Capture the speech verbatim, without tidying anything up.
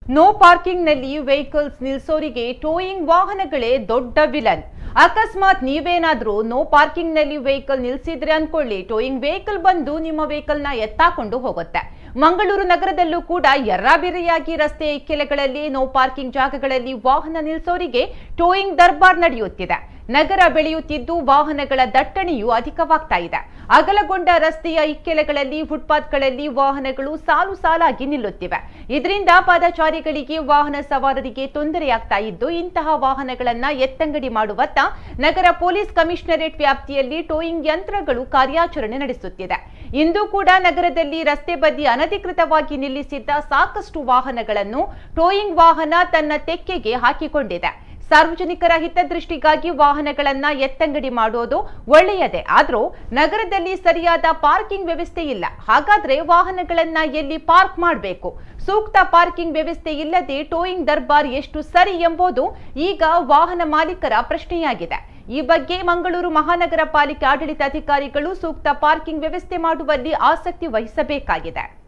No parking ನಲ್ಲಿ vehicles ನಿಲ್ಸೋರಿಗೆ towing ವಾಹನಗಳೇ ದೊಡ್ಡ ವಿಲನ್. ಅಕಸ್ಮಾತ್ ನೀವೇನಾದ್ರೂ ನೋ ಪಾರ್ಕಿಂಗ್ ನಲ್ಲಿ ವೆಹಿಕಲ್ ನಿಲ್ಸಿದ್ರೆ ಅನ್ಕೊಳ್ಳಿ, ಟೋಯಿಂಗ್ ವೆಹಿಕಲ್ ಬಂದು ನಿಮ್ಮ ವೆಹಿಕಲ್ ನ ಎತ್ತಾಕೊಂಡು ಹೋಗುತ್ತೆ. ಮಂಗಳೂರು ನಗರದಲ್ಲೂ ಕೂಡ ಎರ್ರಾಬಿರಿಯಾಗಿ ರಸ್ತೆ ಇಕ್ಕೆಲೆಗಳಲ್ಲಿ ನೋ ಪಾರ್ಕಿಂಗ್ ಜಾಗಗಳಲ್ಲಿ ವಾಹನ ನಿಲ್ಸೋರಿಗೆ ಟೋಯಿಂಗ್ ದರ್ಬಾರ್ ನಡೆಯುತ್ತಿದೆ. ನಗರ ಬೆಳೆಯುತ್ತಿದ್ದು ವಾಹನಗಳ ದಟ್ಟಣೆಯೂ ಅಧಿಕವಾಗ್ತಾ ಇದೆ. ಅಗಲಗೊಂಡ ರಸ್ತೆಯ ಇಕ್ಕೆಲೆಗಳಲ್ಲಿ ಫುಟ್ಪಾತ್ಗಳಲ್ಲಿ ವಾಹನಗಳು ಸಾಲು ಸಾಲಾಗಿ ನಿಲ್ಲುತ್ತಿವೆ. ಇದರಿಂದ ಪಾದಚಾರಿಗಳಿಗೆ ವಾಹನ ಸವಾರರಿಗೆ ತೊಂದರೆಯಾಗ್ತಾ ಇದ್ದು, ಇಂತಹ ವಾಹನಗಳನ್ನ ಎತ್ತಂಗಡಿ ಮಾಡುವತ್ತ ನಗರ ಪೊಲೀಸ್ ಕಮಿಷನರೇಟ್ ವ್ಯಾಪ್ತಿಯಲ್ಲಿ ಟೋಯಿಂಗ್ ಯಂತ್ರಗಳು ಕಾರ್ಯಾಚರಣೆ ನಡೆಸುತ್ತಿದೆ. ಇಂದು ಕೂಡ ನಗರದಲ್ಲಿ ರಸ್ತೆ ಬದಿ ಅನಧಿಕೃತವಾಗಿ ನಿಲ್ಲಿಸಿದ್ದ ಸಾಕಷ್ಟು ವಾಹನಗಳನ್ನು ಟೋಯಿಂಗ್ ವಾಹನ ತನ್ನ ತೆಕ್ಕೆಗೆ ಹಾಕಿಕೊಂಡಿದೆ. ಸಾರ್ವಜನಿಕರ ಹಿತದೃಷ್ಟಿಗಾಗಿ ವಾಹನಗಳನ್ನ ಎತ್ತಂಗಡಿ ಮಾಡೋದು ಒಳ್ಳೆಯದೇ, ಆದ್ರೂ ನಗರದಲ್ಲಿ ಸರಿಯಾದ ಪಾರ್ಕಿಂಗ್ ವ್ಯವಸ್ಥೆ ಇಲ್ಲ. ಹಾಗಾದ್ರೆ ವಾಹನಗಳನ್ನ ಎಲ್ಲಿ ಪಾರ್ಕ್ ಮಾಡಬೇಕು? ಸೂಕ್ತ ಪಾರ್ಕಿಂಗ್ ವ್ಯವಸ್ಥೆ ಇಲ್ಲದೆ ಟೋಯಿಂಗ್ ದರ್ಬಾರ್ ಎಷ್ಟು ಸರಿ ಎಂಬುದು ಈಗ ವಾಹನ ಮಾಲೀಕರ ಪ್ರಶ್ನೆಯಾಗಿದೆ. ಈ ಬಗ್ಗೆ ಮಂಗಳೂರು ಮಹಾನಗರ ಪಾಲಿಕೆ ಆಡಳಿತಾಧಿಕಾರಿಗಳು ಸೂಕ್ತ ಪಾರ್ಕಿಂಗ್ ವ್ಯವಸ್ಥೆ ಮಾಡುವಲ್ಲಿ ಆಸಕ್ತಿ ವಹಿಸಬೇಕಾಗಿದೆ.